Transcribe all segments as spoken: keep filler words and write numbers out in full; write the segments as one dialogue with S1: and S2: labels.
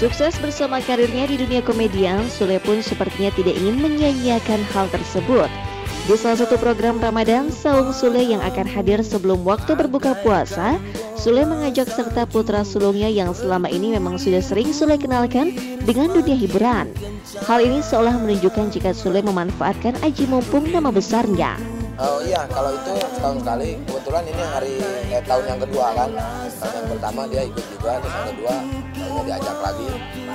S1: Sukses bersama karirnya di dunia komedian, Sule pun sepertinya tidak ingin menyia-nyiakan hal tersebut. Di salah satu program Ramadan, Saung Sule yang akan hadir sebelum waktu berbuka puasa, Sule mengajak serta putra sulungnya yang selama ini memang sudah sering Sule kenalkan dengan dunia hiburan. Hal ini seolah menunjukkan jika Sule memanfaatkan aji mumpung nama besarnya.
S2: Oh iya, kalau itu setahun sekali. Kebetulan ini hari eh, tahun yang kedua kan. Tahun yang pertama dia ikut juga, terus yang kedua dia diajak lagi.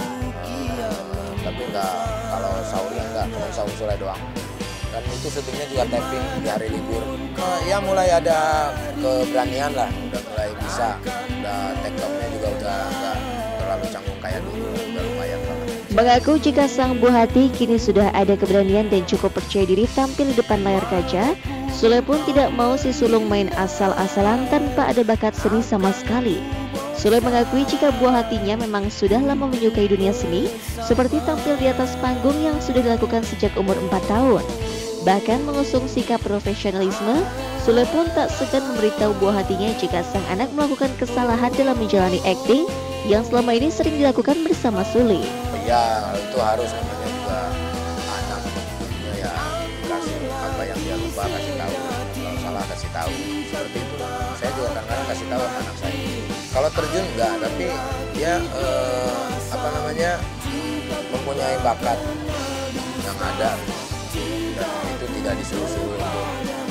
S2: Uh, tapi enggak, kalau sahurnya enggak, cuma sahur Sule doang. Dan itu syutingnya juga taping di hari libur. Uh, ya mulai ada keberanian lah, udah mulai bisa. Udah tiktoknya juga udah enggak terlalu canggung kayak dulu, udah lumayan banget.
S1: Mengaku jika sang buah hati kini sudah ada keberanian dan cukup percaya diri tampil di depan layar kaca, Sule pun tidak mau si sulung main asal-asalan tanpa ada bakat seni sama sekali. Sule mengakui jika buah hatinya memang sudah lama menyukai dunia seni, seperti tampil di atas panggung yang sudah dilakukan sejak umur empat tahun. Bahkan mengusung sikap profesionalisme, Sule pun tak segan memberitahu buah hatinya jika sang anak melakukan kesalahan dalam menjalani akting yang selama ini sering dilakukan bersama Sule.
S2: Ya, itu harus namanya juga anak, ya kasih apa yang dia lupa kasih tahu, kalau salah kasih tahu, seperti itu. Saya juga kadang-kadang kasih tahu sama anak saya. Kalau terjun enggak, tapi dia eh, apa namanya mempunyai bakat yang ada dan itu tidak disuruh-suruh untuk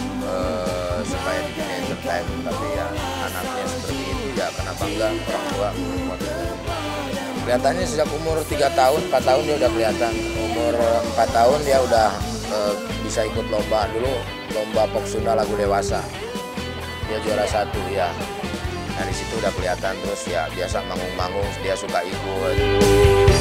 S2: eh, supaya dibikin entertain, tapi ya anaknya seperti itu ya kenapa enggak orang tua membuat itu. Kelihatannya sejak umur tiga tahun, empat tahun dia udah kelihatan. Umur empat tahun dia udah e, bisa ikut lomba dulu, lomba pop Sunda lagu dewasa. Dia juara satu ya. Nah di situ udah kelihatan, terus ya biasa manggung-manggung, dia suka ikut.